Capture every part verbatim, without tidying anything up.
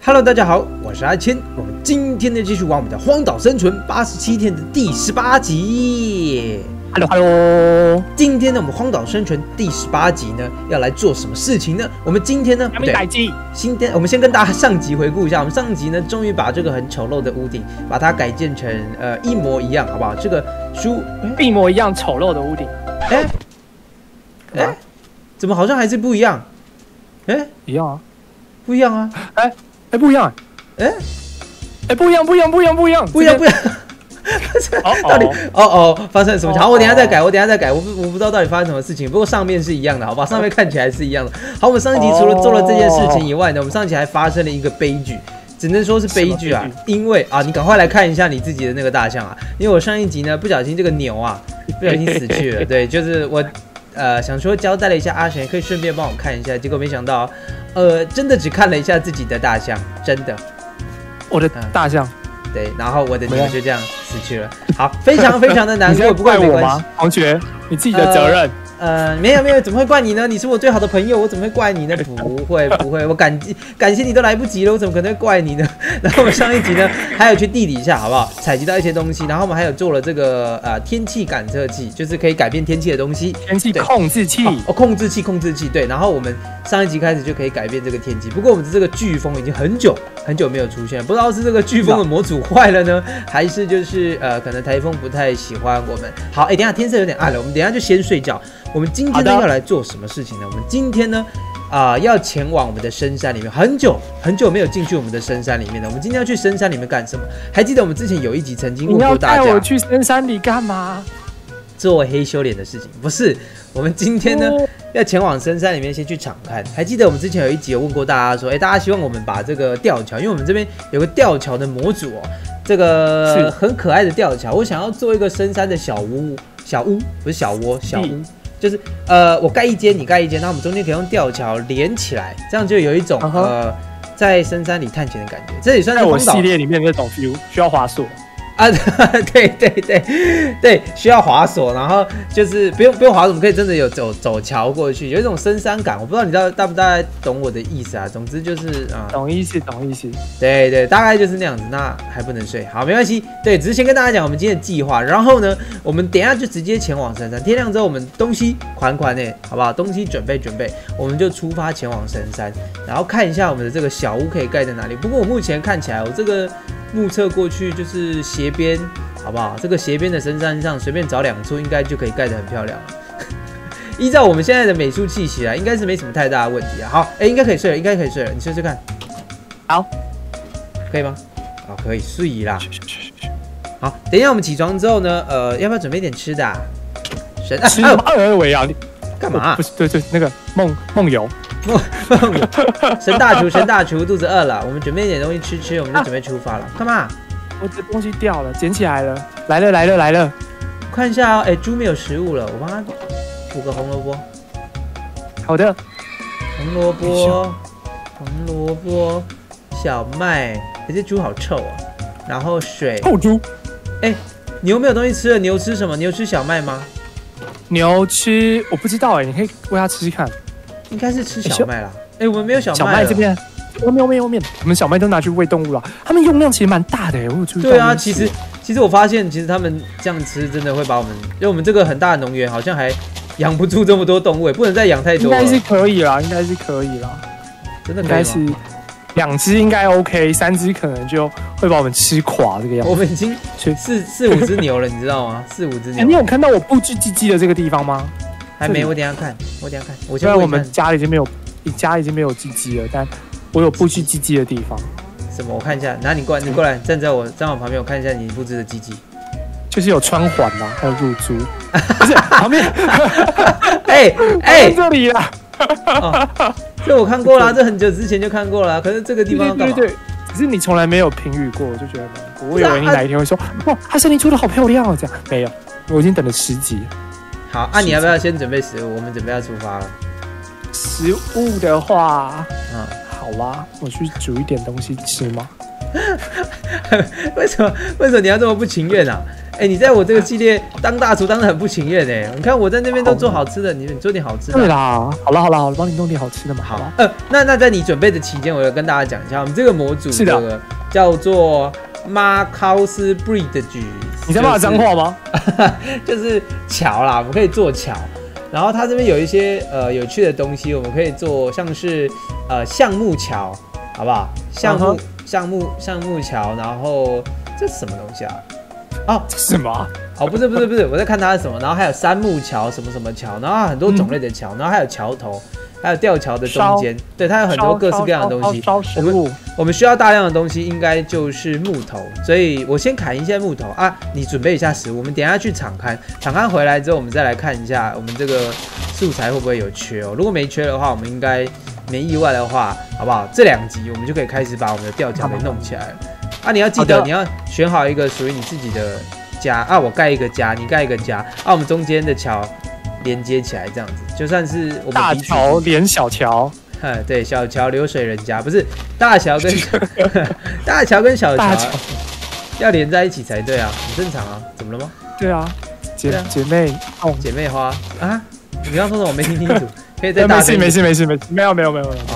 Hello， 大家好，我是阿谦。我们今天呢继续玩我们的《荒岛生存八十七天》的第十八集。 Hello Hello， 今天呢，我们《荒岛生存》第十八集呢要来做什么事情呢？我们今天呢， 对， 今天我们先跟大家上集回顾一下。我们上集呢，终于把这个很丑陋的屋顶，把它改建成呃一模一样，好不好？这个书一模一样丑陋的屋顶。 哎哎、欸，怎么好像还是不一样？哎、欸， 一样啊， 不一样啊， 哎、欸。哎，不一样！哎，哎，不一样，不一样，不一样，不一样， 不一样，不一样！到底哦哦，发生了什么？好，我等一下再改，我等一下再改。我不我不知道到底发生什么事情，不过上面是一样的，好吧？上面看起来是一样的。好，我们上一集除了做了这件事情以外呢，我们上一集还发生了一个悲剧，只能说是悲剧啊。因为啊，你赶快来看一下你自己的那个大象啊，因为我上一集呢不小心这个牛啊不小心死去了。对，就是我呃想说交代了一下阿璇，可以顺便帮我看一下，结果没想到。呃，真的只看了一下自己的大象，真的， 我的大象， 嗯、对，然后我的牛就这样死去了。好，非常非常的难过，不怪我吗？同学，你自己的责任。 呃, 呃，没有没有，怎么会怪你呢？你是我最好的朋友，我怎么会怪你呢？不会不会，我感感谢你都来不及了，我怎么可能会怪你呢？然后我们上一集呢，还有去地底下，好不好？采集到一些东西，然后我们还有做了这个呃天气感测器，就是可以改变天气的东西。 天气控制器哦，控制器控制器，对。然后我们上一集开始就可以改变这个天气，不过我们的这个飓风已经很久很久没有出现，不知道是这个飓风的模组坏了呢，还是就是呃可能台风不太喜欢我们。好，哎，等一下天色有点暗了，我们等一下就先睡觉。我们今天呢要来做什么事情呢？我们今天呢，啊、呃，要前往我们的深山里面，很久很久没有进去我们的深山里面了。我们今天要去深山里面干什么？还记得我们之前有一集曾经问过大家， 你要带我去深山里干嘛？ 做黑修脸的事情？不是，我们今天呢、哦、要前往深山里面先去场勘。还记得我们之前有一集有问过大家说，哎，大家希望我们把这个吊桥，因为我们这边有个吊桥的模组哦，这个很可爱的吊桥，我想要做一个深山的小屋，小屋不是小窝，小屋。就是呃，我盖一间，你盖一间，然后我们中间可以用吊桥连起来，这样就有一种、uh huh. 呃在深山里探险的感觉。这也算是我系列里面的那种 feel， 需要滑索啊，对对对对，需要滑索，然后就是不用不用滑索，我们可以真的有走走桥过去，有一种深山感。我不知道你大大不大概懂我的意思啊？总之就是啊， 懂意思懂意思。 对对，大概就是那样子。那还不能睡，好，没关系。对，只是先跟大家讲我们今天的计划，然后呢，我们等一下就直接前往深山。天亮之后，我们东西款款呢，好不好？东西准备准备，我们就出发前往深山，然后看一下我们的这个小屋可以盖在哪里。不过我目前看起来，我这个目测过去就是斜边，好不好？这个斜边的深山上随便找两处，应该就可以盖得很漂亮了。依照我们现在的美术气息啊，应该是没什么太大的问题啊。好，哎、欸，应该可以睡了，应该可以睡了，你试试看。 好， 可以吗？好，可以睡啦。好，等一下我们起床之后呢，呃，要不要准备点吃的、啊？神啊！ 吃什么？二维啊！你干嘛？ 不是，对对，那个梦梦游。 梦游。神大厨，神大厨，肚子饿了，我们准备一点东西吃吃，我们就准备出发了。干嘛？ 我的东西掉了，捡起来了，来了来了来了。 看一下哦，哎，猪没有食物了，我帮他补个红萝卜。 好的。 红萝卜，红萝卜，小麦，这些猪好臭啊。然后水。 臭猪。 哎，牛没有东西吃了，牛吃什么？牛吃小麦吗？ 牛吃，我不知道哎，你可以喂它吃吃看。 应该是吃小麦啦。哎，我们没有小麦。 小麦这边。后面后面后面，我们小麦都拿去喂动物了，他们用量其实蛮大的哎，我有注意到。 对啊，其实其实我发现，其实他们这样吃真的会把我们，因为我们这个很大的农园好像还养不住这么多动物，不能再养太多了。 应该是可以啦，应该是可以啦， 真的可以吗？ 应该是两只应该 OK， 三只可能就会把我们吃垮这个样子。 我们已经四四五只牛了，你知道吗？四五只牛、 欸。你有看到我布置鸡鸡的这个地方吗？ 还没，我等一下看，我等一下看。我虽然我们家已经没有，家已经没有鸡鸡了，但我有布置鸡鸡的地方。 什么？我看一下。拿你过来，你过来，站在我站我旁边，我看一下你布置的鸡鸡。 就是有穿环啦，还有入珠。不是旁边。 哎哎， 这里啦。 哦，这我看过啦，这很久之前就看过了。可是这个地方干嘛？ 对对对，只是你从来没有评语过，我就觉得蛮酷。我以为你哪一天会说，哇，他身体做的好漂亮哦，这样没有，我已经等了十集。 好，啊，你要不要先准备食物？我们准备要出发了。 食物的话，嗯，好啦，我去煮一点东西吃嘛。 为什么为什么你要这么不情愿啊？哎、欸，你在我这个系列当大厨当的很不情愿哎、欸。你看我在那边都做好吃的，你你做点好吃的。 对啦，好了好了好了，帮你弄点好吃的嘛。 好，呃，那那在你准备的期间，我要跟大家讲一下，我们这个模组这个叫做 Marcus Bridge。 你在骂脏话吗？ 就是桥啦，我们可以做桥。然后它这边有一些呃有趣的东西，我们可以做像是呃橡木桥，好不好？橡木、uh huh. 橡木橡木桥，然后这是什么东西啊？哦， 什么？ 哦，不是不是不是，我在看它是什么。然后还有杉木桥，什么什么桥，然后很多种类的桥，嗯、然后还有桥头，还有吊桥的中间，对，它有很多各式各样的东西。我们我们需要大量的东西，应该就是木头，所以我先砍一些木头啊。你准备一下食物，我们等一下去场勘，场勘回来之后，我们再来看一下我们这个素材会不会有缺哦。如果没缺的话，我们应该没意外的话，好不好？这两集我们就可以开始把我们的吊桥给弄起来了。啊，你要记得，你要选好一个属于你自己的家啊，我盖一个家，你盖一个家，啊，我们中间的桥连接起来，这样子，就算是我们大桥连小桥， 嗯，对，小桥流水人家，不是大桥跟大桥跟小桥要连在一起才对啊，很正常啊，怎么了吗？ 对啊，姐啊姐妹哦， 姐妹花啊，你刚刚说什么？我没听清楚，可以再大声。 没事没事没事没事，没有没有没有没有。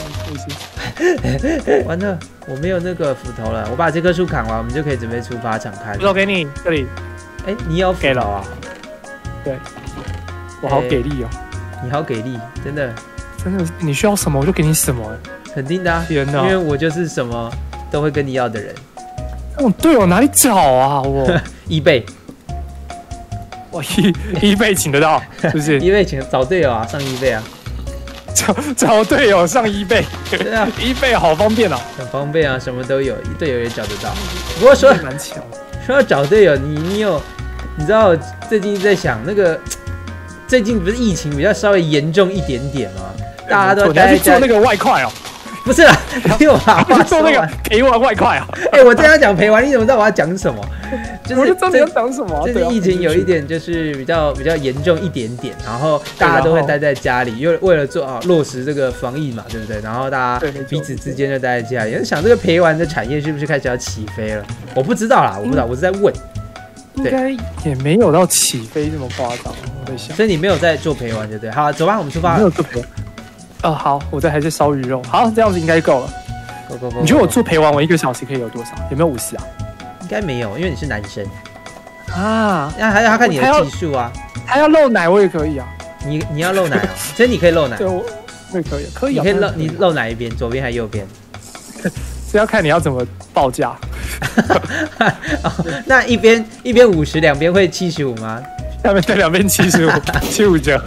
完了，我没有那个斧头了。我把这棵树砍完，我们就可以准备出发场勘。 斧头给你，这里。 哎、欸，你有斧头啊？ 对，我好给力哦、 欸！你好给力，真的， 真的，你需要什么我就给你什么。 肯定的、啊， 天哪！ 因为我就是什么都会跟你要的人。 哦，对哦，哪里找啊？我一倍， 我一一倍请得到，是不是？ 一倍请找队友啊，上一倍啊。 找找队友上一倍， 对啊， 一倍好方便啊， 很方便啊，什么都有，队友也找得到。不过说蛮巧， 说要找队友，你你有，你知道最近在想那个，最近不是疫情比较稍微严重一点点吗？大家都待在做那个外快哦。 不是啦，听我把话做那个陪玩外快啊！ 哎、欸，我这样讲陪玩，你怎么知道我要讲什么？ 就是我就知道你要讲什么、啊。 最近疫情有一点就是比较比较严重一点点，然后大家都会待在家里，因为为了做啊落实这个防疫嘛，对不对？然后大家彼此之间就待在家里。也是想这个陪玩的产业是不是开始要起飞了？我不知道啦，我不知道，我是在问。 应该也没有到起飞这么夸张，我在想。 所以你没有在做陪玩，对不对？好，走吧，我们出发。 没有做陪玩。哦，好，我这还是烧鱼肉。好，这样子应该够了。 够够够。 你觉得我做陪玩，我一个小时可以有多少？有没有五十啊？ 应该没有，因为你是男生啊。 那还要看你的技术啊。 他要露奶，我也可以啊。 你你要露奶哦，所以你可以露奶。 对，我我也可以，可以、啊。 你可以露，你露哪一边？左边还是右边？ 是要看你要怎么报价。 哦、那一边一边五十，两边会七十五吗？ 下面对，两边七十五，七五折。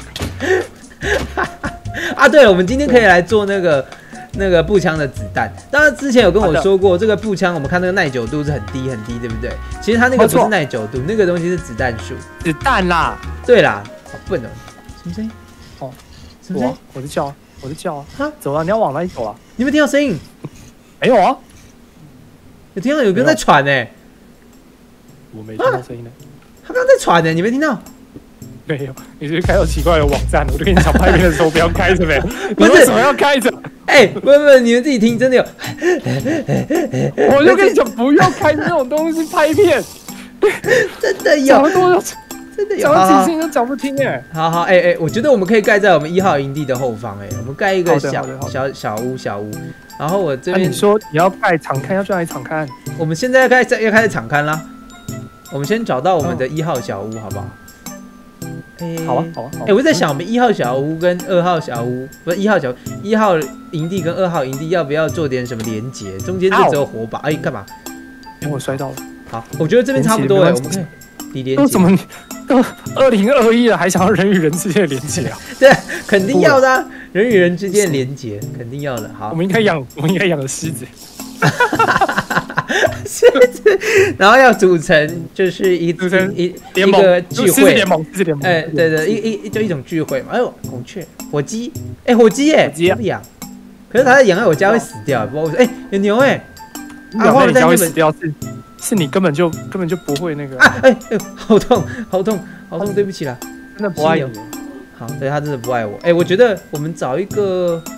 啊，对了，我们今天可以来做那个那个步枪的子弹。当然之前有跟我说过，这个步枪我们看那个耐久度是很低很低，对不对？其实它那个不是耐久度，那个东西是子弹数。 子弹啦。 对啦，好笨哦！什么声音？ 哦， 什么声音？ 我在叫，我在叫啊！ 哈， 走啊！你要往哪里走啊？ 你有没有听到声音？ 没有啊， 有听到有个人在喘呢、欸。 我没听到声音呢。 他刚刚在喘呢、欸，你没听到？ 没有，你是开到奇怪的网站，我就跟你讲，拍片的时候不要开着呗。你为什么要开着？ 哎、欸，不不，你们自己听，真的有。 我就跟你讲，不要开这种东西拍片。 真的有， 讲了多久？ 真的有， 讲了几次都讲不听哎。 好好，哎、欸、哎、欸，我觉得我们可以盖在我们一号营地的后方、欸，哎，我们盖一个小小小屋小屋。然后我这边、 啊、你说你要盖场勘，要去哪里场勘？ 我们现在要开始要开始场勘啦。我们先找到我们的一号小屋，好不好？ 欸、好啊，好啊， 哎、欸，我在想，我们一号小屋跟二号小屋，不是一号小一号营地跟二号营地，要不要做点什么连结？中间就只有火把，哎，干嘛？ 哎，我摔到了。 好，我觉得这边差不多哎，我们可以理连结。 怎么都二零二一了，还想要人与人之间的连结啊？ 对，肯定要的、啊，人与人之间的连结肯定要的。好， 我们应该养，我们应该养个狮子。 狮子，然后要组成就是一组成一一个聚会联盟，狮子联盟。 哎，对对，一一就一种聚会嘛。哎呦，孔雀、火鸡，哎，火鸡哎，不养，可是它养在我家会死掉，不知道为什么。哎，有牛哎， 啊，我家会死掉是是你根本就根本就不会那个。 啊，哎哎，好痛，好痛，好痛，对不起啦， 真的不爱你。 好，对他真的不爱我。哎，我觉得我们找一个。其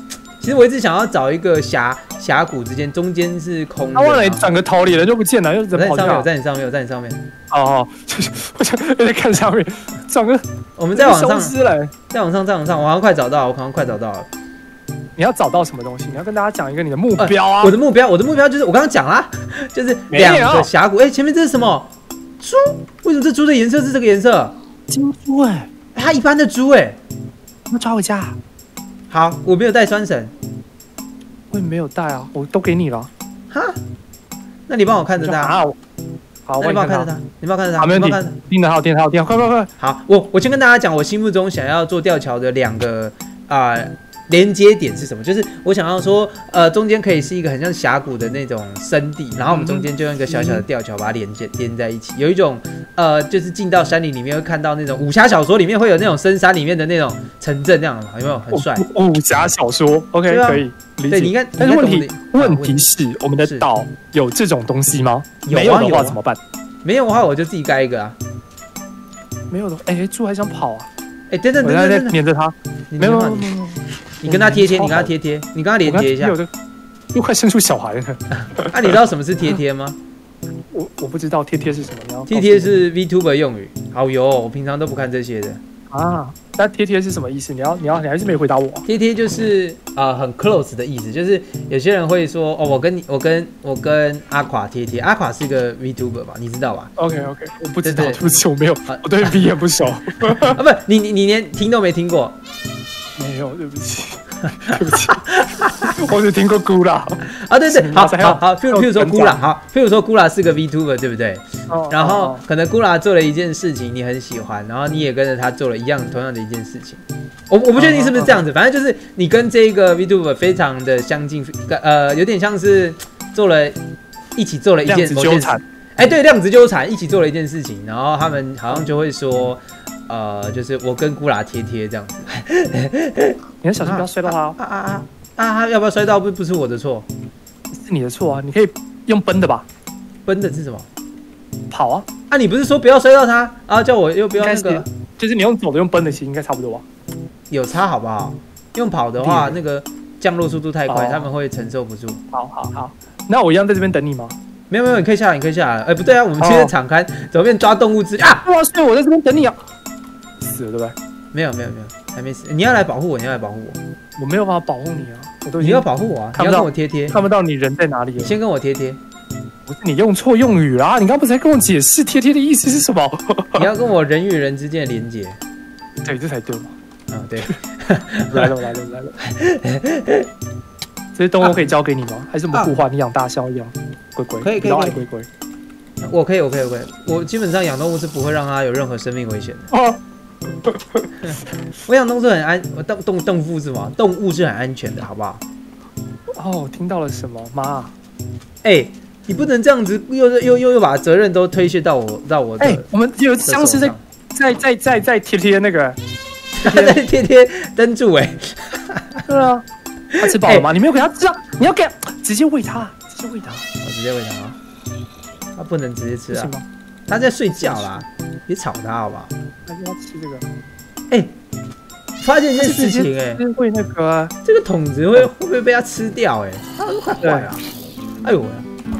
其实我一直想要找一个峡峡谷之间，中间是空的。 他忘了你转个头，人就不见了，又人跑掉。 我在你上面，我在你上面，我在你上面。 哦哦，我想我在看上面，转个。 我们再往上， 了， 再往上，再往上，我好像快找到了，我好像快找到了。 你要找到什么东西？你要跟大家讲一个你的目标啊！ 呃、我的目标，我的目标就是我刚刚讲啦，就是两个峡谷。哎、欸，前面这是什么？猪？为什么这猪的颜色是这个颜色？ 金猪哎、 欸，它一般的猪哎、欸， 要抓回家。 好，我没有带酸绳， 我也没有带啊，我都给你了。 哈？那你帮我看着它。 好，好， 你帮我看着它，你帮我看着它。 好，没问题。盯得好，盯得好，盯得好，快快快！ 好，我我先跟大家讲，我心目中想要做吊桥的两个啊。呃连接点是什么？就是我想要说，呃，中间可以是一个很像峡谷的那种深地，然后我们中间就用一个小小的吊桥把它连接连在一起，有一种呃，就是进到山林里面会看到那种武侠小说里面会有那种深山里面的那种城镇那样的，有没有很帅？ 武侠小说 ，OK，、啊、可以理解。 对，你看， 但是问题问题是，我们的岛有这种东西吗？ 有啊、 没有的话怎么办？ 没有的话我就自己盖一个啊。 没有的，哎、欸，猪还想跑啊？ 哎、欸，等等等等等， 黏着它，没有没有没有。 你跟他贴贴，你跟他贴贴，你跟他连接一下。 又快生出小孩了。 那、啊、你知道什么是贴贴吗？ 我我不知道贴贴是什么。 贴贴是 VTuber 用语。好油、哦，我平常都不看这些的。 啊，那贴贴是什么意思？你要你要你还是没回答我、啊。 贴贴就是啊、呃、很 close 的意思，就是有些人会说哦，我跟你我跟我跟阿垮贴贴，阿垮是个 VTuber 吧，你知道吧 ？OK OK， 我不知道，对不起，我没有，我对 V 也不熟。啊， 不，你你你连听都没听过。 没有，对不起，对不起，我只听过姑啦。 啊，对对，好，好，好，譬如譬如说姑啦，好，譬如说姑啦是个 VTuber， 对不对？哦、然后、哦、可能姑啦做了一件事情，你很喜欢，然后你也跟着他做了一样同样的一件事情。我我不确定是不是这样子，反正就是你跟这个 VTuber 非常的相近，呃，有点像是做了一起做了一件量子纠缠。 哎，对，量子纠缠，一起做了一件事情，然后他们好像就会说。呃，就是我跟姑啦贴贴这样子， 你要小心不要摔到他哦。 啊啊啊啊！要不要摔到不不是我的错， 是你的错啊！你可以用奔的吧？ 奔的是什么？ 跑啊！ 啊，你不是说不要摔到他啊？叫我又不要那个， 就是你用走的用奔的，其实应该差不多吧？ 有差好不好？用跑的话，那个降落速度太快，他们会承受不住。 好好好，那我一样在这边等你吗？ 没有没有，你可以下来，你可以下来。哎，不对啊，我们今天敞开，怎么变抓动物之啊？ 哇塞，我在这边等你啊！死了对不对？ 没有没有没有，还没死。你要来保护我，你要来保护我。 我没有办法保护你啊！我都你要保护我啊！你要跟我贴贴， 看不到你人在哪里。 你先跟我贴贴。 不是你用错用语啦！你刚不是才跟我解释贴贴的意思是什么？ 你要跟我人与人之间的连接。 对，这才对嘛。 啊、哦，对。 来了来了来了。这些动物可以交给你吗？啊、还是我们互换？你养大象一样？龟龟可以可以可以。 龟龟。 我可以我可以我可以。我基本上养动物是不会让它有任何生命危险的。 哦。 我养动物是很安，我动动动物是吗？动物是很安全的，好不好？ 哦，听到了什么？妈！ 哎、欸，你不能这样子，又又又又把责任都推卸到我到我的。哎、欸， 我们有僵尸在在在在在贴贴那个， 在贴贴灯柱哎。 对啊，他吃饱了吗？欸、你没有给他吃啊？你要给直接喂他，直接喂他。 我直接喂他啊！他不能直接吃啊！他在睡觉啦，别吵他好不好？ 他就要吃这个。 哎、欸，发现一件事情哎、 欸，会那个、啊、 这个桶子会会不会被他吃掉哎、欸？他都快坏了！哎呦喂！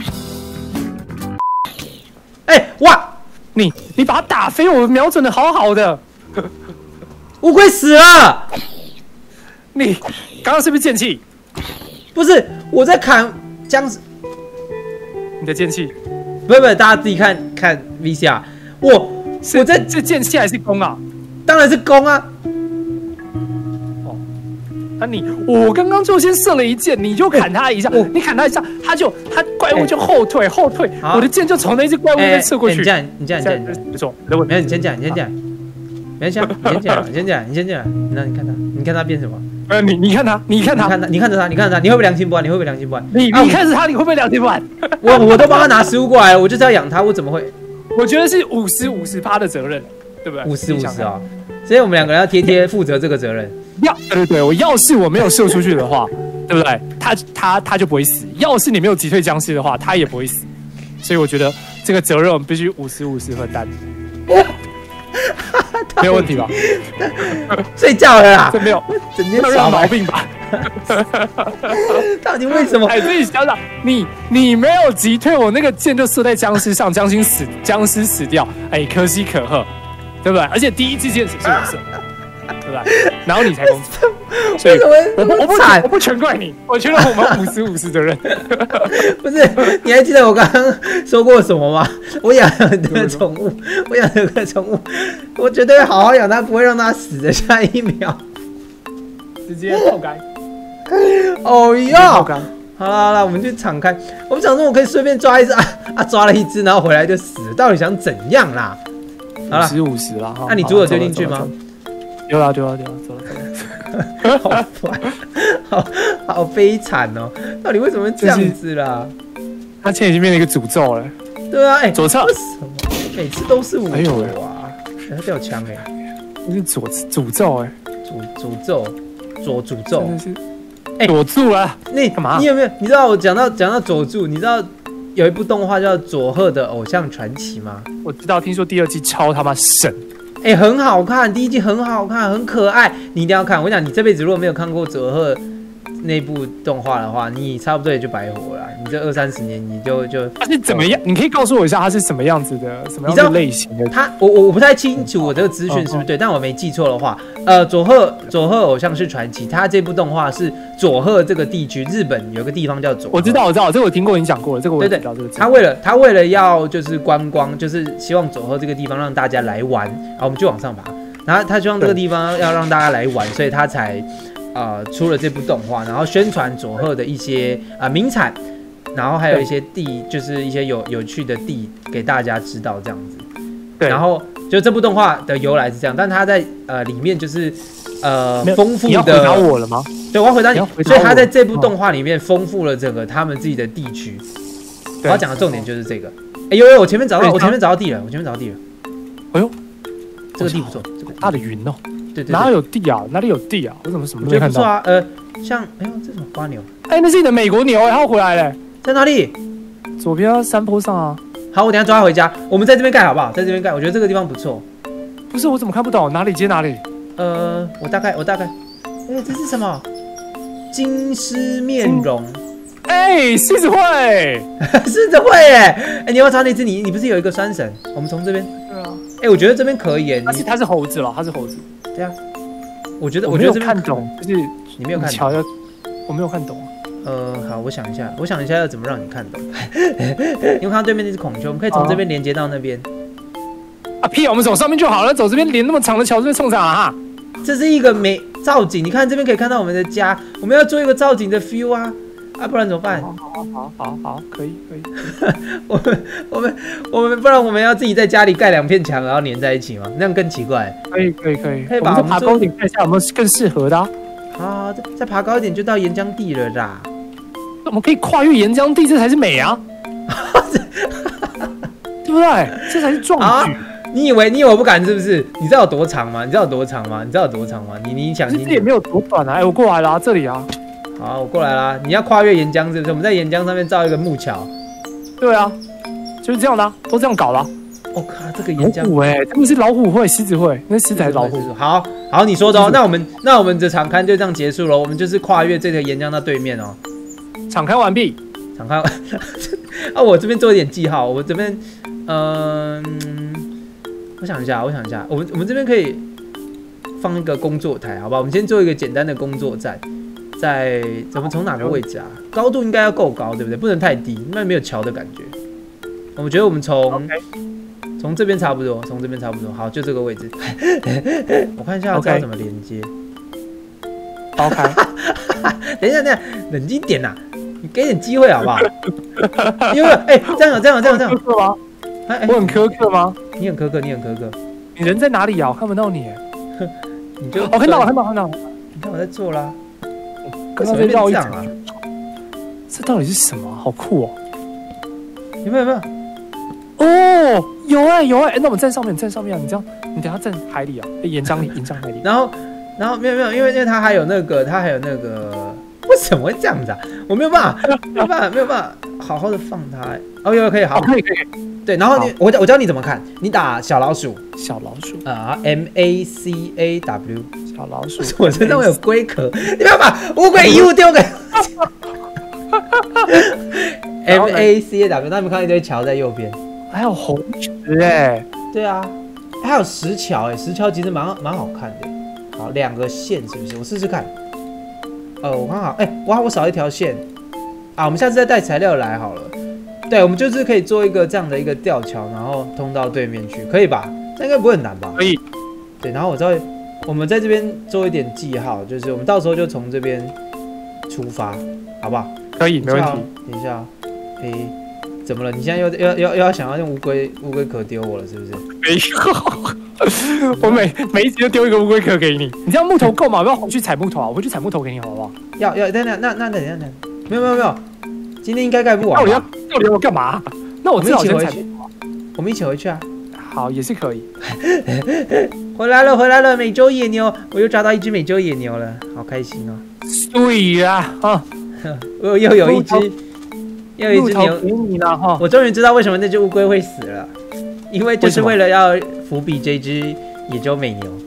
哎、欸、哇！ 你你把它打飞，我瞄准的好好的。 乌龟死了！ 你刚刚是不是剑气？ 不是，我在砍僵尸。 你的剑气？ 不是不是，大家自己看看 V C R。我我在这剑气还是弓啊？ 当然是弓啊！ 哦，啊你，我刚刚就先射了一箭，你就砍他一下，你砍他一下，他就他怪物就后退后退，我的箭就从那只怪物那边刺过去。 你这样你这样你这样， 不错， 没有你先讲你先讲，没事，你先讲你先讲你先讲，那你看他你看他变什么？ 呃你你看他你看他你看他你看着他你看着他，你会不会良心不安？你会不会良心不安？ 你你看着他你会不会良心不安？ 我我都帮他拿食物过来了，我就是要养他，我怎么会？ 我觉得是五十五十趴的责任，对不对？ 五十五十啊，所以我们两个人要贴贴负责这个责任。 要对对对，我要是我没有射出去的话，对不对？他他他就不会死。要是你没有击退僵尸的话，他也不会死。所以我觉得这个责任我们必须五十五十分担。没有问题吧？ 睡觉了啦， 这没有， 整天没有毛病吧？ 到底为什么？ 哎，自己想想，你你没有击退我那个箭就射在僵尸上，僵尸死，僵尸死掉，哎，可喜可贺，对不对？而且第一支箭是我射，对不对？然后你才攻击，所以我不我不我不全怪你，我觉得我们五十五十的人。 不是，你还记得我刚刚说过什么吗？我养了很多宠物，我养了个宠物，我绝对会好好养它，不会让它死的。下一秒。 直接爆开， 哦哟！好了好了，我们就敞开。我们想说，我可以随便抓一只啊啊，抓了一只，然后回来就死了。到底想怎样啦？好了， 五十五十啦。 那你猪有丢进去吗？ 丢了丢了丢了，走了走了。 好烦，好好悲惨哦！到底为什么会这样子啦？ 他现在已经变成一个诅咒了。 对啊，哎， 左侧为什么每次都是我啊？他掉枪哎， 这是左诅咒哎， 诅诅咒。佐诅咒， 真的是，哎，躲住了， 你干嘛？ 你有没有？你知道我讲到讲到佐助，你知道有一部动画叫《佐贺的偶像传奇》吗？ 我知道，听说第二季超他妈神， 哎，很好看，第一季很好看，很可爱，你一定要看。我跟你讲，你这辈子如果没有看过佐贺那部动画的话，你差不多也就白活了。你这二三十年，你就就它是怎么样？你可以告诉我一下，它是什么样子的？什么样的类型的？ 它我我我不太清楚我这个资讯是不是对，但我没记错的话，呃，佐贺佐贺偶像是传奇，它这部动画是佐贺这个地区，日本有个地方叫佐贺。 我知道，我知道，这个我听过你讲过了，这个我知道。 对对，他为了他为了要就是观光，就是希望佐贺这个地方让大家来玩，然后我们就往上爬，然后他希望这个地方要让大家来玩，所以他才。呃，出了这部动画，然后宣传佐贺的一些啊、呃、名产，然后还有一些地，就是一些有有趣的地给大家知道这样子。对。然后就这部动画的由来是这样，但它在呃里面就是呃丰富的。 你要回答我了吗？ 对，我要回答你。所以他在这部动画里面丰富了整个他们自己的地区。我要讲的重点就是这个。哎呦呦，我前面找到，我前面找到地了，我前面找到地了。 哎呦， 这个地不错，这个大的云哦。 对对对， 哪有地啊？哪里有地啊？我怎么什么都没看到？我觉得不错啊，呃，像哎呦，这什么花牛？ 哎，那是你的美国牛，它要回来嘞， 在哪里？ 左边山坡上啊。 好，我等一下抓它回家。我们在这边盖好不好？在这边盖，我觉得这个地方不错。 不是，我怎么看不懂？哪里接哪里？ 呃，我大概，我大概，哎，这是什么？金狮面容。 哎，狮子会， 狮子会哎，哎，你要不要抓那只？你你不是有一个山神？我们从这边。 对啊。 哎，我觉得这边可以耶。 它是它是猴子了，它是猴子。 对啊。我觉得我觉得这边看懂，就是你没有看懂。 我没有看懂。 呃，好，我想一下，我想一下要怎么让你看懂。你有看到对面那只孔雀？我们可以从这边连接到那边。 啊屁！我们走上面就好了，走这边连那么长的桥，这边冲啥啊？ 这是一个美造景，你看这边可以看到我们的家，我们要做一个造景的 feel 啊。啊，不然怎么办？ 好好好好好，可以可以。 我们我们我们不然我们要自己在家里盖两片墙，然后连在一起吗？那样更奇怪。 可以可以可以， 可以把我们爬高一点看一下有没有更适合的啊。 好，再再爬高一点就到岩浆地了啦。 我们可以跨越岩浆地，这才是美啊，对不对？这才是壮举。 你以为你以为我不敢是不是？你知道有多长吗？你知道有多长吗？你知道有多长吗？你你想， 这也没有多短啊。哎，我过来了啊，这里啊。 好，我过来啦！你要跨越岩浆是不是？我们在岩浆上面造一个木桥。 对啊，就是这样的、啊，都这样搞的、啊。 我、哦、靠，这个岩浆， 老虎哎、欸，他们是老虎会、狮子会，那狮子还是老虎？ 好好，你说的哦。那我们那我们的场勘就这样结束了。我们就是跨越这条岩浆到对面哦。 场勘完毕。 场勘啊，我这边做一点记号。我这边，嗯、呃，我想一下，我想一下，我们我们这边可以放一个工作台，好吧？我们先做一个简单的工作站。在怎么从哪个位置啊？高度应该要够高，对不对？不能太低，那没有桥的感觉。我觉得我们从从这边差不多，从这边差不多。好，就这个位置。我看一下知道怎么连接。 包开。 等一下，等一下，冷静点呐、啊！你给点机会好不好？因为哎，这样这样这样这样。 苛刻吗？哎，我很苛刻吗？ 你很苛刻，你很苛刻。 你人在哪里啊？我看不到你。 你就我看到了，看到了，看到了。 你看我在做啦。 为什么会这样啊？这到底是什么？好酷哦！ 有没有？有没有？ 哦，有哎、欸，有哎、欸！那我们站上面，站上面啊！你这样，你等下站海里啊，岩浆里，岩浆海里。 然后，然后没有没有，因为因为它还有那个，它还有那个，为什么会这样子啊？我没有办法，没有办法，没有办法好好的放它、欸。哦，有可以，好， 可以可以。 对，然后你我教我教你怎么看，你打小老鼠， 小老鼠啊 ，M A C A W。 小老鼠， 我身上会有龟壳，你不要把乌龟遗物丢给。M A C A W， 那你们看到一堆桥在右边， 还有红石哎， 对啊，还有石桥哎，石桥其实蛮蛮好看的。好，两个线是不是？我试试看。哦，我看好，哎、欸，哇，我少一条线啊！我们下次再带材料来好了。对，我们就是可以做一个这样的一个吊桥，然后通到对面去，可以吧？那应该不会很难吧？ 可以。 对，然后我再我们在这边做一点记号，就是我们到时候就从这边出发，好不好？ 可以，没问题。 等一下，哎、欸，怎么了？你现在又要要要想要用乌龟乌龟壳丢我了，是不是？ 没有，我每每一集都丢一个乌龟壳给你。你这样木头够吗？我要回去采木头啊！我回去采木头给你，好不好？ 要要，等等，那那等一下等，没有没有没有，今天应该盖不完。 到底要到底要干嘛？那我们一起回去， 我们一起回去啊！ 好，也是可以。 回来了回来了，美洲野牛，我又抓到一只美洲野牛了，好开心哦！ 对呀，啊， 我又有一只，又有一只牛。 给你了哈！ 我终于知道为什么那只乌龟会死了，因为就是为了要伏笔这只野洲美牛。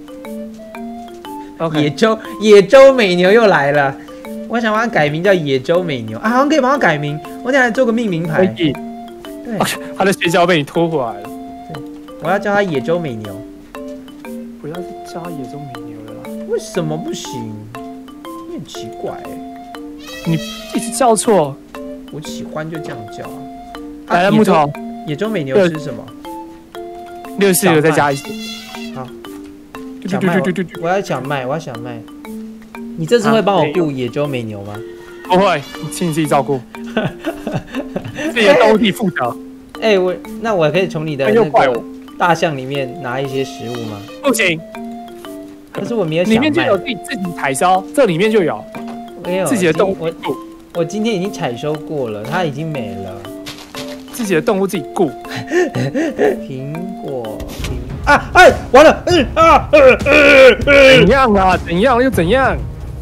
Okay. 野洲野洲美牛又来了，我想把它改名叫野洲美牛啊，好像可以帮它改名。我等下来做个命名牌。 可以。 对， 它的学校被你拖回来了。 对，我要叫它野洲美牛。 不要再叫它野洲美牛了啦。 为什么不行？你很奇怪哎、 欸。你一直叫错。 我喜欢就这样叫啊。 来了，木头。 野洲美牛吃什么？ 六四个再加一些。 好。小麦，我要小麦，我要小麦。你这次会帮我顾野洲美牛吗？ 不会，请你自己照顾。自己的动物自己负责。 哎、欸，我那我可以从你的那个大象里面拿一些食物吗？ 不行。 可是我没有小麦。 里面就有自己自己采收，这里面就有。 没有。 自己的动物我我今天已经采收过了，它已经没了。 自己的动物自己顾。 苹果。啊！哎，完了！嗯啊！ 怎样啊？怎样又怎样？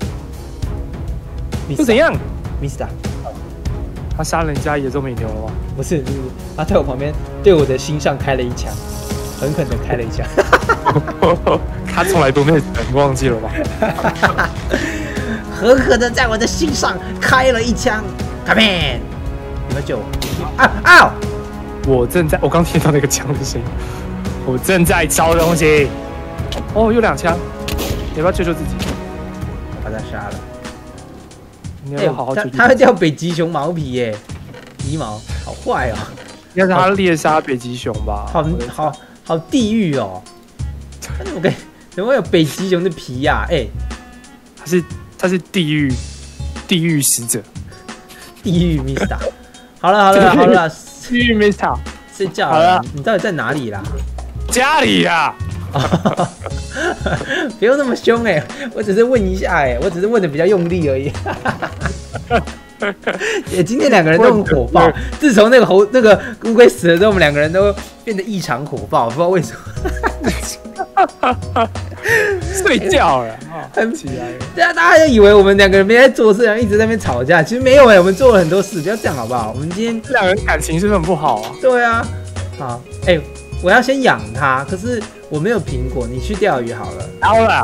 又怎样 ，Mister？ 他杀人家野洲美牛了吗？ 不是，不是，他在我旁边对我的心上开了一枪，狠狠的开了一枪。 他从来都没有，你忘记了吧？ 狠狠的在我的心上开了一枪 ，Come in！ 你们救我！啊啊！ 我正在，我刚听到那个枪的声音。我正在烧东西。哦，有两枪，你要不要救救自己？ 我把他杀了。 你要好好救、欸。 他会掉北极熊毛皮耶，皮毛，好坏哦。 应该是他猎杀北极熊吧？ 好好好地狱哦。怎么给？怎么会有北极熊的皮呀、啊？哎、欸， 他是他是地狱地狱使者， 地狱 Mister。好了好了好了， 地狱 Mister。 睡觉了。你到底在哪里啦？ 家里呀、 啊，不用那么凶哎、欸，我只是问一下哎、欸，我只是问的比较用力而已。也今天两个人都很火爆，自从那个猴那个乌龟死了之后，我们两个人都变得异常火爆，不知道为什么。 睡觉了， 很起来了。对啊，大家就以为我们两个人没在做事，然后一直在那边吵架，其实没有哎、欸，我们做了很多事，不要这样好不好？我们今天两个人感情是不是很不好啊？ 对啊，好哎。欸我要先养它，可是我没有苹果，你去钓鱼好了。 好了，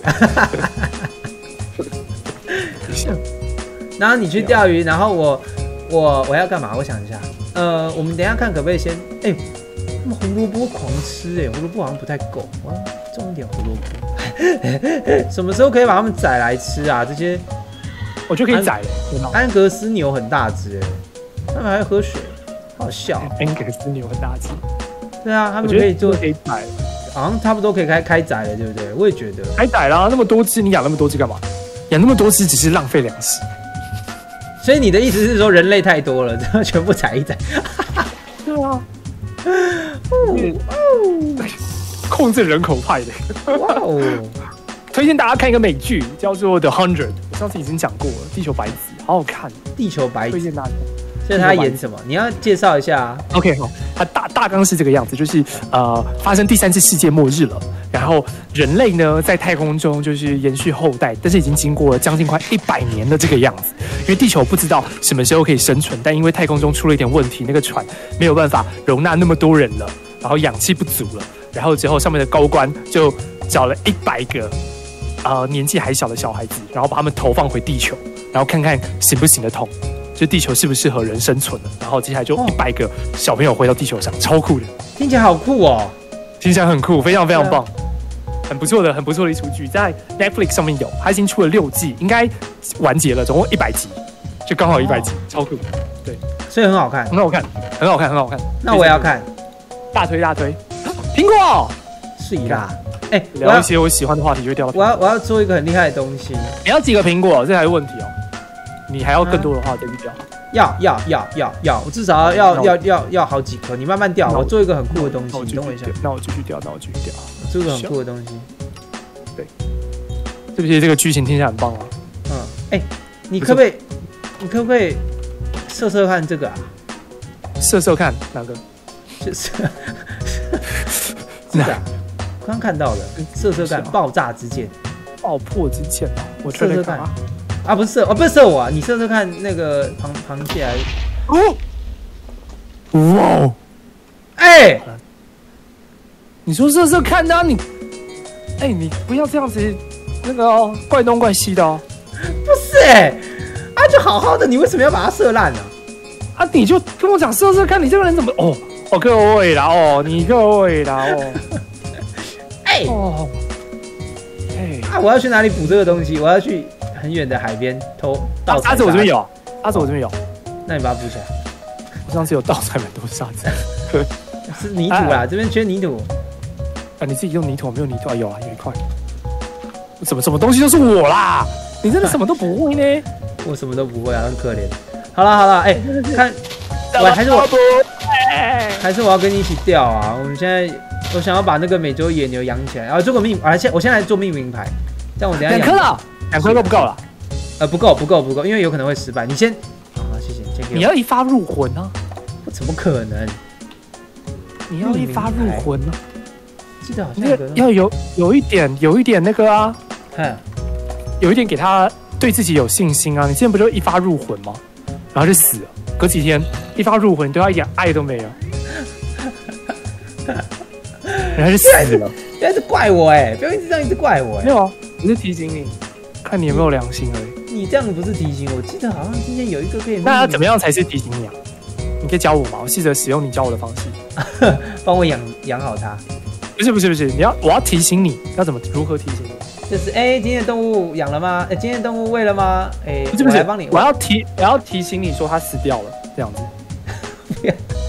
然后你去钓鱼，然后我我我要干嘛？我想一下，呃，我们等一下看可不可以先，哎、欸，他们胡萝卜狂吃、欸，哎，胡萝卜好像不太够，我要种一点胡萝卜。什么时候可以把它们宰来吃啊？这些我就可以宰了。 安格斯牛很大只、欸，哎，他们还会喝水，好笑。 安格斯牛很大只。 对啊，他们可以做可以宰， 好像差不多可以开开宰了，对不对？我也觉得开宰啦，那么多只，你养那么多只干嘛？养那么多只只是浪费粮食。 所以你的意思是说人类太多了，然后全部宰一宰？ 对啊，哦哦，控制人口派的。哇哦！推荐大家看一个美剧，叫做《The Hundred》，我上次已经讲过了，《地球白子》，好好看。 地球白子， 推荐大家。 所以他演什么？你要介绍一下啊。 OK， 好，它大大纲是这个样子，就是呃，发生第三次世界末日了，然后人类呢在太空中就是延续后代，但是已经经过了将近快一百年的这个样子，因为地球不知道什么时候可以生存，但因为太空中出了一点问题，那个船没有办法容纳那么多人了，然后氧气不足了，然后之后上面的高官就找了一百个呃年纪还小的小孩子，然后把他们投放回地球，然后看看行不行得通，就地球适不适合人生存了。然后接下来就一百个小朋友回到地球上，超酷的， 听起来好酷哦， 听起来很酷，非常非常棒。很不错的，很不错的一出剧，在 Netflix 上面有，它已经出了六季，应该完结了，总共一百集，就刚好一百集，超酷。对， 所以很好看， 很好看，很好看，很好看。 那我也要看， 大推大推。苹果， 是啦。哎、欸， 聊一些我喜欢的话题就会掉到。 我要我要做一个很厉害的东西。 你要几个苹果？这还是问题哦。你还要更多的话再去掉。 要要要要要，我至少要要要要要好几颗，你慢慢掉。我做一个很酷的东西，你等我一下。 那我继续掉，那我继续掉。 做一个很酷的东西。 对，是不是这个剧情听起来很棒啊？ 嗯，哎、欸，你可不可以，你可不可以测测看这个啊？ 测测看哪个？ 就是这个、啊，刚看到的，测测看，爆炸之剑， 爆破之剑啊！我测测看啊，不是射，哦，不是射我啊，你测测看那个螃螃蟹还是？ 哦，哇哦， 哎， 你说测测看啊，你，哎，你不要这样子，那个哦，怪东怪西的哦。 不是哎、欸，啊，就好好的，你为什么要把它射烂呢？ 啊，你就跟我讲测测看，你这个人怎么哦？哦，各位啦哦，你各位啦哦。 哎、欸， 哦，哎， 啊，我要去哪里补这个东西？我要去很远的海边偷盗沙子，我这边有，沙子我这边有。 那你把它补起来。 我上次有盗才蛮多沙子。 是泥土啦，这边缺泥土。 啊，你自己用泥土，没有泥土啊？有啊，有一块。什么什么东西都是我啦！你真的什么都不会呢？ 我什么都不会啊，很可怜。好了好了，哎、欸，看，我还是我，还是我要跟你一起钓啊！我们现在，我想要把那个美洲野牛养起来，然后做个命，啊，现我现在来做命名牌，这样我等下两颗了，两颗够不够了？ 呃，不够不够不够，因为有可能会失败。你先，好，谢谢，先给我。 你要一发入魂啊！ 我怎么可能？ 你要一发入魂啊！ 记得好像有个要有有一点有一点那个啊， 嗯， 有一点给他对自己有信心啊！你之前不就一发入魂吗？然后就死了，隔几天一发入魂，对他一点爱都没有，然后就死了。 不要一直怪我哎、欸，不要一直这样一直怪我哎、欸。 没有啊，我是提醒你，看你有没有良心而已。 你这样不是提醒我，记得好像今天有一个可以。 那要怎么样才是提醒你啊？你可以教我吗？我试着使用你教我的方式， 帮我养养好它。 不是不是不是，你要我要提醒你要怎么如何提醒你？ 就是哎、欸，今天的动物养了吗？哎、欸，今天的动物喂了吗？哎、欸， 不是不是， 我来帮你， 我要提我要提醒你说它死掉了，这样子。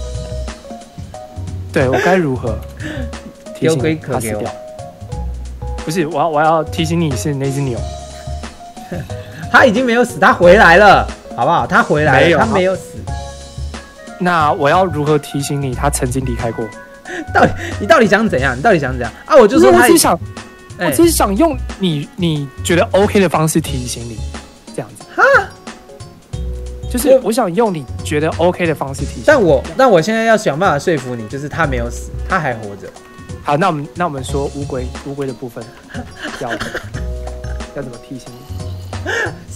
对我该如何提醒你它死掉？不是，我要我要提醒你是那只牛。 它已经没有死，它回来了，好不好？它回来了，它没有死。 那我要如何提醒你，它曾经离开过？ 到底你到底想怎样？你到底想怎样啊？我就说他我只想， 欸、 我只是想用你你觉得 OK 的方式提醒你，这样子。哈，就是我想用你觉得 OK 的方式提醒你。 但我但我现在要想办法说服你，就是他没有死，他还活着。 好，那我们那我们说乌龟乌龟的部分，要要怎么提醒你？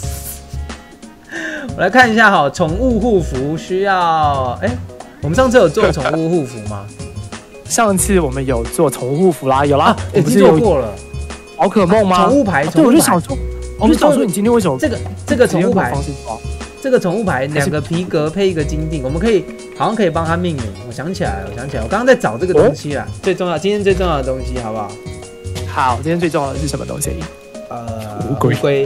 我来看一下哈，宠物护符需要哎、欸，我们上次有做宠物护符吗？ 上次我们有做宠物护符啦，有啦， 啊、 我们是有做了。 宝可梦吗？ 宠物牌， 对，我就想说，我就想说，你今天为什么这个这个宠物牌方式这个宠物牌两个皮革配一个金锭，我们可以好像可以帮它命名。我想起来了，我想起来了，我刚刚在找这个东西啦，哦、最重要，今天最重要的东西，好不好？ 好，今天最重要的是什么东西？ 呃， 乌龟。 乌龟。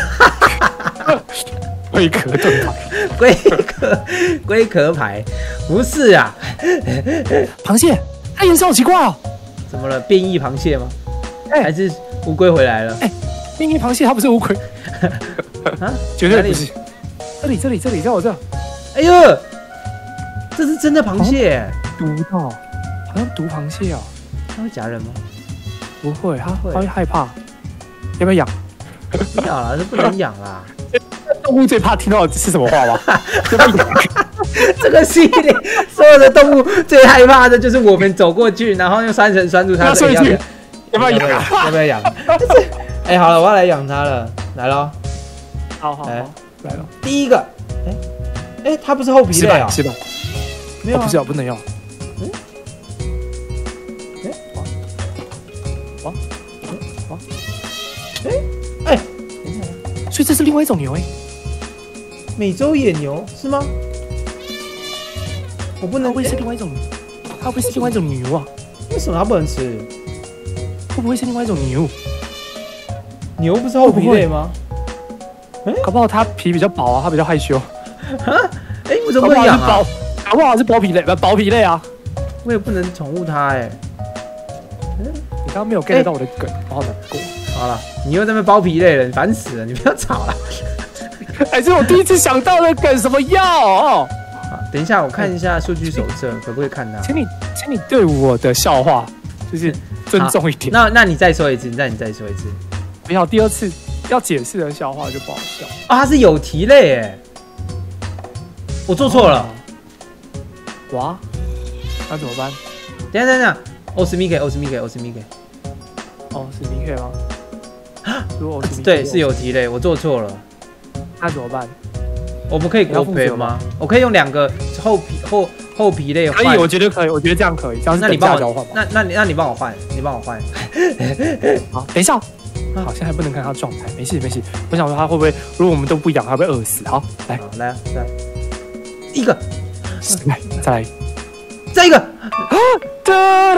龟壳盾牌， 龟壳龟壳牌，不是啊， 螃蟹，它颜色好奇怪哦。 怎么了？变异螃蟹吗？ 哎、欸， 还是乌龟回来了？ 哎、欸，变异螃蟹它不是乌龟啊，绝对不是。这里这里这里，在我这。 哎呦，这是真的螃蟹， 毒到，好像毒螃蟹哦。 它会夹人吗？ 不会，它它会害怕。要不要养？ 不要啦，这不能养啦。 动物最怕听到的是什么话吗？ 这个系列所有的动物最害怕的就是我们走过去，然后用酸绳拴住它。 说一句，要不要养？ 要不要养？哎、欸，好了，我要来养它了，来咯。 好好，来来了。 第一个，哎、欸、哎、欸，它不是厚皮类啊？ 是吧？ 没有、啊， 不是啊，不能用。嗯？ 哎、欸，哇哇哇！哎、欸。 所以这是另外一种牛哎、欸。 美洲野牛是吗？我不能， 会是另外一种，它会不会是另外一种牛啊？ 为什么它不能吃？ 会不会是另外一种牛？ 牛不是厚皮类吗？ 哎，搞不好它皮比较薄啊，它比较害羞。 啊？哎，为什么不能养啊？ 搞不好是薄皮类，不薄皮类啊。 我也不能宠物它哎。 嗯，你刚刚没有 get 到我的梗，我好难过。 好了，你又在那边包皮类了，你烦死了，你不要吵了。 哎，这是我第一次想到的梗，什么药？好， 等一下，我看一下数据手册，可不可以看到？ 请你，请你对我的笑话就是尊重一点。 那那你再说一次，那你再说一次。 不要第二次要解释的笑话就不好笑。 啊，它是有蹄类哎，我做错了。 哇，那怎么办？ 等一下等一下，欧斯米给，欧斯米给，欧斯米给。 哦，是米 K 吗？ 对，是有蹄类，我做错了。 那怎么办？ 我们可以国赔吗？我可以用两个厚皮厚厚皮类换。 可以，我觉得可以，我觉得这样可以。这样那你帮我交换。 那那你那你帮我换，你帮我换。 好，等一下。好，现在还不能看他状态，没事没事。我想说他会不会，如果我们都不养，他会不会饿死？好，来好来来，一个， 来再来， 再一个。 哒哒，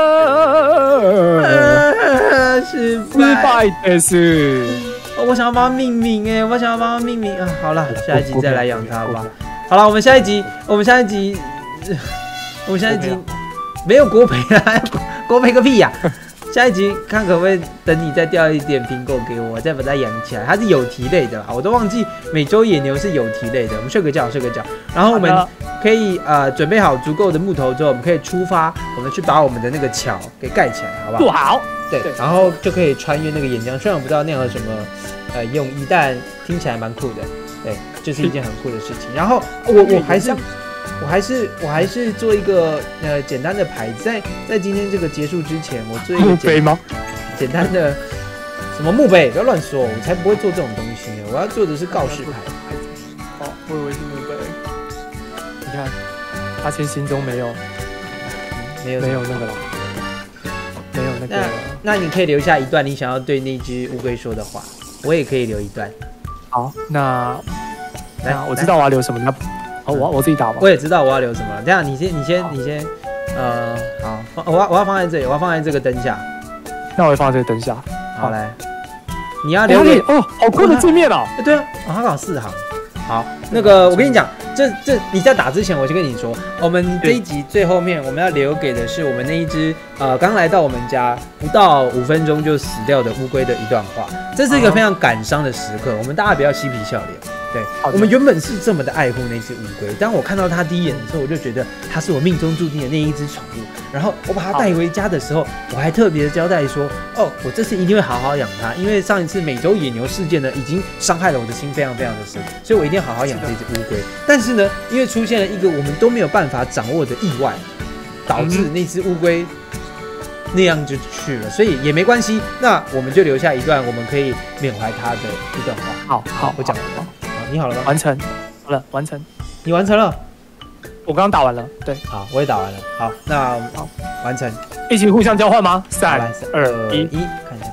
失败的是。 我想要帮它命名哎，我想要帮它命名啊！好了，下一集再来养它吧。好了，我们下一集，我们下一集，我们下一集没有国赔啦，国赔个屁呀！下一集看可不可以等你再掉一点苹果给我，再把它养起来。它是有蹄类的，我都忘记美洲野牛是有蹄类的。我们睡个觉，睡个觉，然后我们可以呃准备好足够的木头之后，我们可以出发，我们去把我们的那个桥给盖起来，好不好？ 不好。 对，然后就可以穿越那个岩浆。虽然我不知道那样有什么呃用意，但听起来蛮酷的。对，就是一件很酷的事情。然后我我还是我还是我还是做一个呃简单的牌子，在在今天这个结束之前，我做一个简吗？ 简单的什么墓碑，不要乱说，我才不会做这种东西呢。我要做的是告示牌。 哦，我以为是墓碑。你看，阿谦心中没有没有没有那个了。没有那个， 那你可以留下一段你想要对那只乌龟说的话，我也可以留一段。 好，那那我知道我要留什么，那哦，我我自己打吧。 我也知道我要留什么了。这样，你先，你先，你先，呃，好，我要我要放在这里，我要放在这个灯下。 那我会放在这个灯下。 好来，你要留给哦，好酷的界面哦。 对啊，哦，它刚好四行。好，那个我跟你讲。这这你在打之前，我就跟你说，我们这一集最后面我们要留给的是我们那一只呃刚来到我们家不到五分钟就死掉的乌龟的一段话。这是一个非常感伤的时刻，我们大家不要嬉皮笑脸。对，我们原本是这么的爱护那只乌龟，当我看到它第一眼的时候，我就觉得它是我命中注定的那一只宠物。然后我把它带回家的时候，我还特别的交代说，哦，我这次一定会好好养它，因为上一次美洲野牛事件呢，已经伤害了我的心非常非常的深，所以我一定要好好养这只乌龟。但是呢，因为出现了一个我们都没有办法掌握的意外，导致那只乌龟那样就去了，所以也没关系。那我们就留下一段我们可以缅怀它的一段话。 好好， 我讲完了。你好了吗？ 完成，好了，完成。 你完成了？ 我刚刚打完了。对， 好，我也打完了。好，那好，完成。 一起互相交换吗？三、二、一， 一，看一下。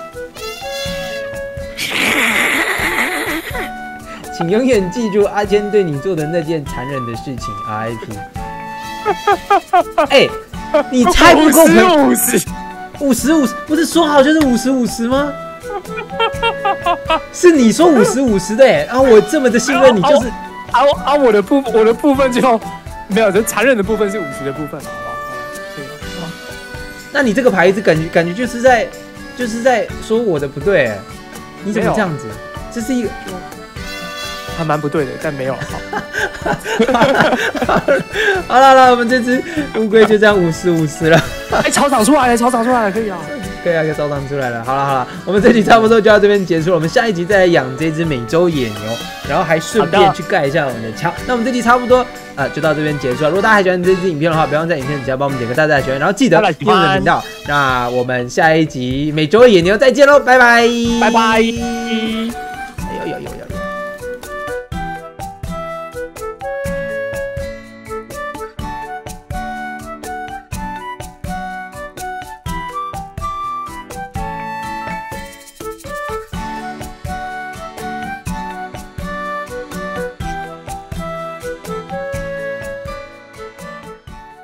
请永远记住阿谦对你做的那件残忍的事情 ，R I P。哎，你猜不够五十五十五十，不是说好就是五十五十吗？是你说五十五十的哎，啊，我这么的信任你，就是啊啊，我的部我的部分就没有，这残忍的部分是五十的部分，好不好？对， 那你这个牌子感觉感觉就是在就是在说我的不对哎，你怎么这样子？这是一个。 还蛮不对的，但没有。好， 好了好了，我们这只乌龟就这样五十五十了。 哎，草长出来了，草长出来了，可以啊， 可以啊，可以草长出来了。好了好了，我们这集差不多就到这边结束了。我们下一集再来养这只美洲野牛，然后还顺便去盖一下我们的桥。那我们这集差不多啊、呃，就到这边结束了。如果大家还喜欢这支影片的话，不要忘在影片底下帮我们点个大大的喜欢，然后记得订阅我们的频道。那我们下一集美洲野牛再见喽，拜拜， 拜拜。